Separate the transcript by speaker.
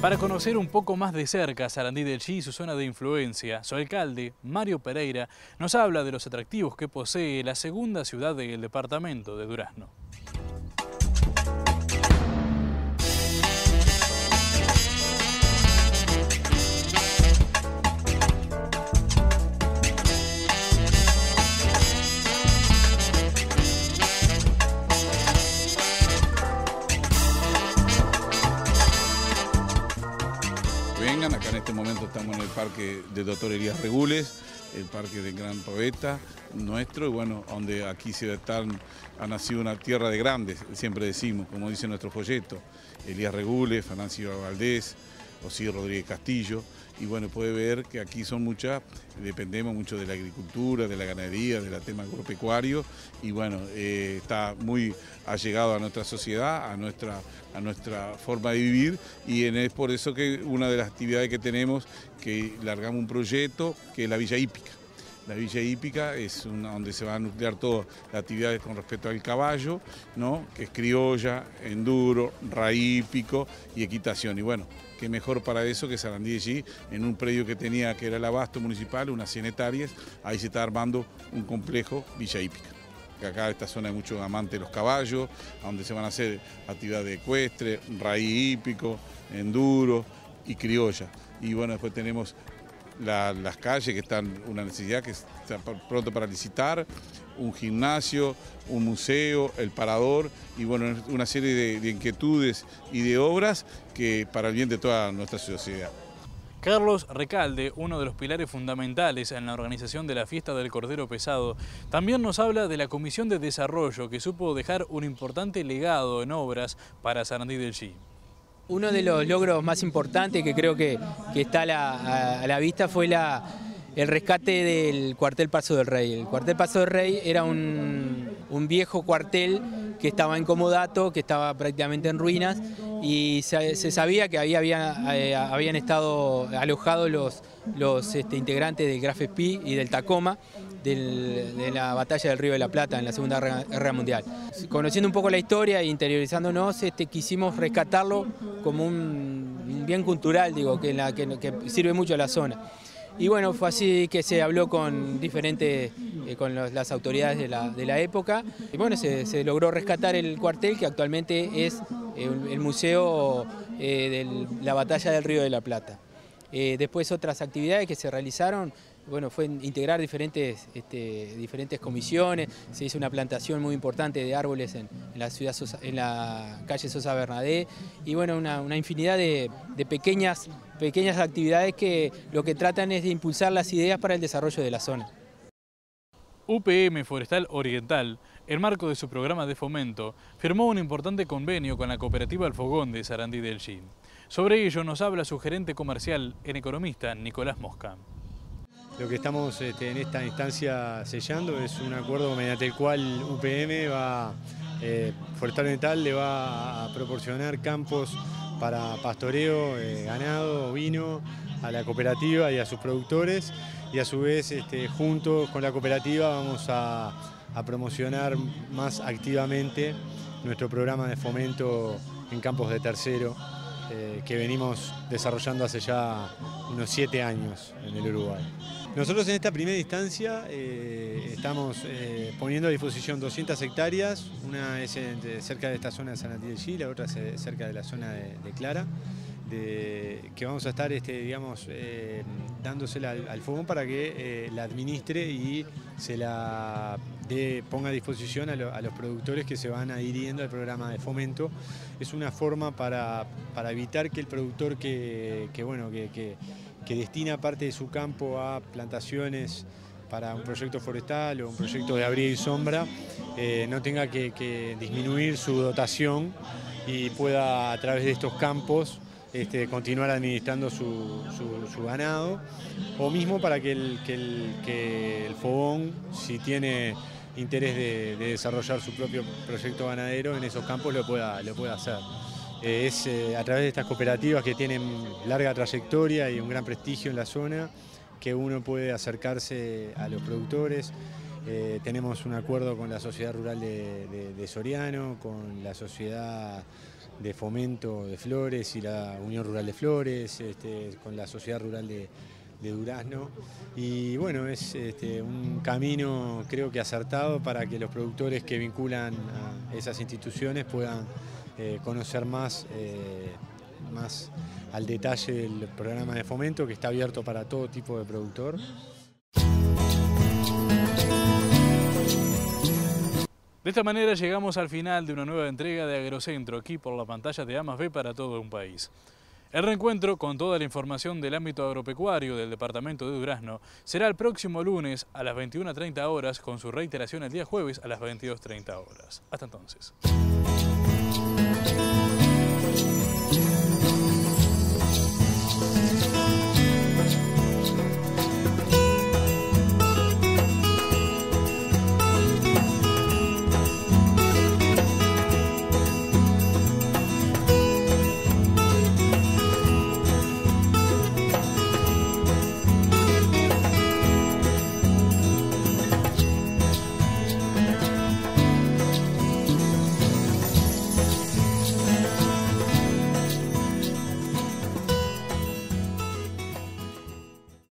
Speaker 1: Para conocer un poco más de cerca Sarandí del Chi y su zona de influencia, su alcalde, Mario Pereira, nos habla de los atractivos que posee la segunda ciudad del departamento de Durazno.
Speaker 2: Acá en este momento estamos en el parque del doctor Elías Regules, el parque del gran poeta nuestro, y bueno, donde aquí ha nacido una tierra de grandes, siempre decimos, como dice nuestro folleto, Elías Regules, Francisco Valdés, Osí Rodríguez Castillo, y bueno, puede ver que aquí son muchas, dependemos mucho de la agricultura, de la ganadería, del tema agropecuario, y bueno, está muy allegado a nuestra sociedad, a nuestra forma de vivir, y es por eso que una de las actividades que tenemos, que largamos un proyecto, que es la Villa Hípica. La Villa Hípica es donde se van a nuclear todas las actividades con respecto al caballo, ¿no? Que es criolla, enduro, hípico y equitación. Y bueno, qué mejor para eso que Sarandí allí, en un predio que tenía, que era el abasto municipal, unas 100 hectáreas, ahí se está armando un complejo Villa Hípica. Acá esta zona hay muchos amantes de los caballos, donde se van a hacer actividades ecuestres, hípico, enduro y criolla. Y bueno, después tenemos las calles que están, una necesidad que está pronto para licitar, un gimnasio, un museo, el parador y bueno, una serie de inquietudes y de obras que para el bien de toda nuestra sociedad.
Speaker 1: Carlos Recalde, uno de los pilares fundamentales en la organización de la fiesta del Cordero Pesado, también nos habla de la Comisión de Desarrollo que supo dejar un importante legado en obras para Sarandí del Chi.
Speaker 3: Uno de los logros más importantes que creo que está a la vista fue el rescate del cuartel Paso del Rey. El cuartel Paso del Rey era un viejo cuartel que estaba en comodato, que estaba prácticamente en ruinas y se sabía que habían estado alojados los integrantes del Graf Spee y del Tacoma de la batalla del Río de la Plata en la Segunda Guerra Mundial. Conociendo un poco la historia e interiorizándonos, quisimos rescatarlo como un bien cultural, digo, que sirve mucho a la zona. Y bueno, fue así que se habló con las autoridades de la época y bueno, se logró rescatar el cuartel que actualmente es el museo de la batalla del Río de la Plata. Después otras actividades que se realizaron, bueno, fue integrar diferentes comisiones, se hizo una plantación muy importante de árboles en la calle Sosa Bernadette y bueno, una infinidad de pequeñas actividades que lo que tratan es de impulsar las ideas para el desarrollo de la zona.
Speaker 1: UPM Forestal Oriental, en marco de su programa de fomento, firmó un importante convenio con la cooperativa El Fogón de Sarandí del Chi. Sobre ello nos habla su gerente comercial en economista, Nicolás Mosca.
Speaker 4: Lo que estamos en esta instancia sellando es un acuerdo mediante el cual UPM Forestal Oriental le va a proporcionar campos para pastoreo, ganado, ovino, a la cooperativa y a sus productores y a su vez juntos con la cooperativa vamos a promocionar más activamente nuestro programa de fomento en campos de tercero que venimos desarrollando hace ya unos 7 años en el Uruguay. Nosotros en esta primera instancia estamos poniendo a disposición 200 hectáreas, una es cerca de esta zona de Sarandí del Chi, la otra es cerca de la zona de Clara, que vamos a estar dándosela al fogón para que la administre y se la ponga a disposición a los productores que se van adhiriendo al programa de fomento. Es una forma para evitar que el productor que destina parte de su campo a plantaciones para un proyecto forestal o un proyecto de abrigo y sombra, no tenga que disminuir su dotación y pueda a través de estos campos continuar administrando su ganado, o mismo para que el fogón, si tiene interés de desarrollar su propio proyecto ganadero en esos campos, lo pueda hacer. Es a través de estas cooperativas que tienen larga trayectoria y un gran prestigio en la zona que uno puede acercarse a los productores Tenemos un acuerdo con la Sociedad Rural de Soriano, con la Sociedad de Fomento de Flores y la Unión Rural de Flores, con la Sociedad Rural de Durazno, y bueno, es un camino creo que acertado para que los productores que vinculan a esas instituciones puedan conocer más al detalle del programa de fomento, que está abierto para todo tipo de productor.
Speaker 1: De esta manera llegamos al final de una nueva entrega de Agrocentro, aquí por la pantalla de AMAS B para todo un país. El reencuentro con toda la información del ámbito agropecuario del departamento de Durazno será el próximo lunes a las 21:30 horas, con su reiteración el día jueves a las 22:30 horas. Hasta entonces.